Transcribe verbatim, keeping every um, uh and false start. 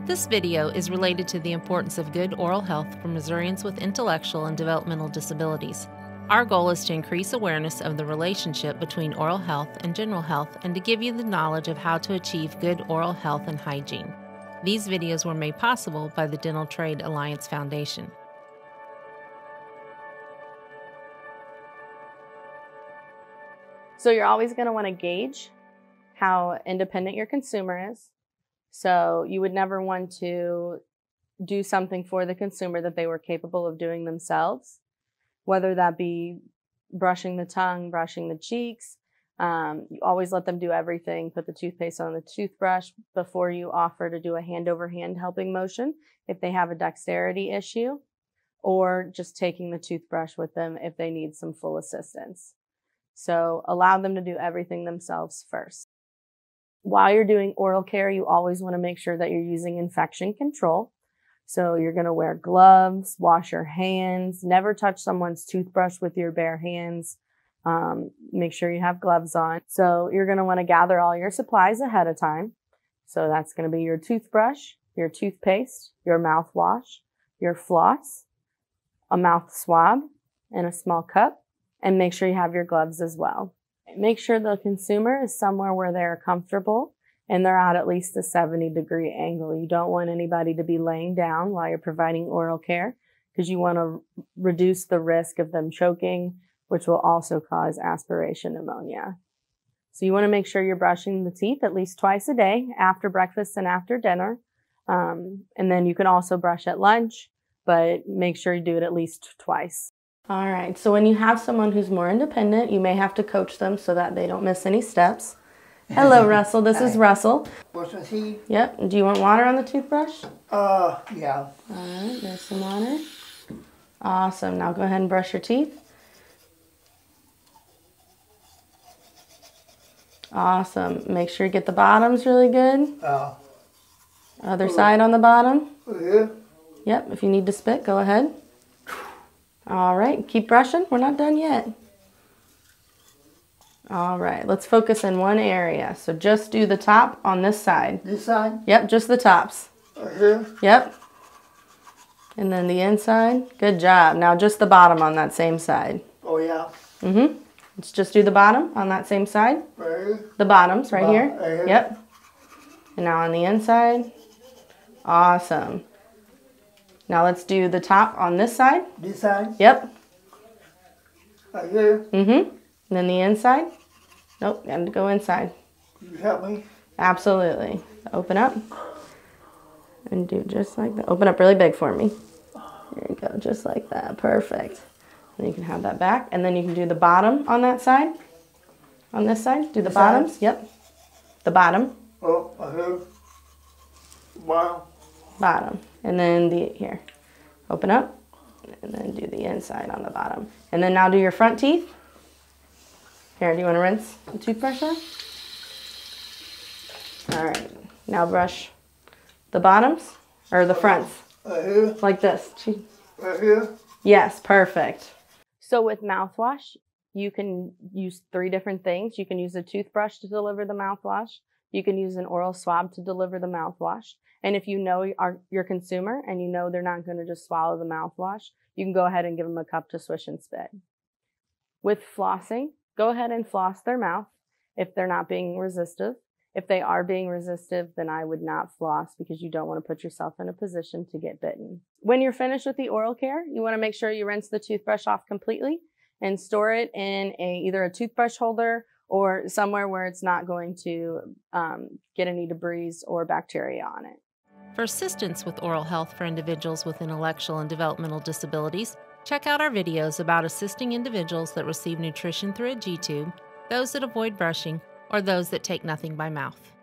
This video is related to the importance of good oral health for Missourians with intellectual and developmental disabilities. Our goal is to increase awareness of the relationship between oral health and general health and to give you the knowledge of how to achieve good oral health and hygiene. These videos were made possible by the Dental Trade Alliance Foundation. So you're always going to want to gauge how independent your consumer is. So you would never want to do something for the consumer that they were capable of doing themselves, whether that be brushing the tongue, brushing the cheeks. Um, you always let them do everything. Put the toothpaste on the toothbrush before you offer to do a hand-over-hand helping motion if they have a dexterity issue, or just taking the toothbrush with them if they need some full assistance. So allow them to do everything themselves first. While you're doing oral care, you always want to make sure that you're using infection control. So you're going to wear gloves, wash your hands, never touch someone's toothbrush with your bare hands. Um, make sure you have gloves on. So you're going to want to gather all your supplies ahead of time. So that's going to be your toothbrush, your toothpaste, your mouthwash, your floss, a mouth swab, and a small cup. And make sure you have your gloves as well. Make sure the consumer is somewhere where they're comfortable and they're at at least a seventy degree angle. You don't want anybody to be laying down while you're providing oral care because you want to reduce the risk of them choking, which will also cause aspiration pneumonia. So you want to make sure you're brushing the teeth at least twice a day, after breakfast and after dinner. Um, and then you can also brush at lunch, but make sure you do it at least twice. All right, so when you have someone who's more independent, you may have to coach them so that they don't miss any steps. Hello, Russell. This is Russell. Brush my teeth. Yep. Do you want water on the toothbrush? Uh, yeah. All right, there's some water. Awesome. Now go ahead and brush your teeth. Awesome. Make sure you get the bottoms really good. Uh, Other side on the bottom. yeah. Yep. If you need to spit, go ahead. All right, keep brushing. We're not done yet. All right, let's focus in one area. So just do the top on this side. This side? Yep, just the tops. Uh, here? Yep. And then the inside. Good job. Now just the bottom on that same side. Oh, yeah. Mm-hmm. Let's just do the bottom on that same side. Right here? The bottoms right Bottom, here. right here. Yep. And now on the inside. Awesome. Now let's do the top on this side. This side? Yep. Right here? Mm-hmm. And then the inside. Nope, you have to go inside. Can you help me? Absolutely. Open up. And do just like that. Open up really big for me. There you go, just like that. Perfect. And you can have that back. And then you can do the bottom on that side. On this side. Do the This bottoms. side? Yep. The bottom. Oh, right here. Bottom. Bottom. And then the here. Open up. And then do the inside on the bottom. And then now do your front teeth. Here, do you want to rinse the toothbrush off? All right. Now brush the bottoms or the fronts. Right here? Like this. Right here? Yes, perfect. So with mouthwash, you can use three different things. You can use a toothbrush to deliver the mouthwash. You can use an oral swab to deliver the mouthwash. And if you know our, your consumer and you know they're not going to just swallow the mouthwash, you can go ahead and give them a cup to swish and spit. With flossing, go ahead and floss their mouth if they're not being resistive. If they are being resistive, then I would not floss because you don't want to put yourself in a position to get bitten. When you're finished with the oral care, you want to make sure you rinse the toothbrush off completely and store it in a either a toothbrush holder or somewhere where it's not going to um, get any debris or bacteria on it. For assistance with oral health for individuals with intellectual and developmental disabilities, check out our videos about assisting individuals that receive nutrition through a G-tube, those that avoid brushing, or those that take nothing by mouth.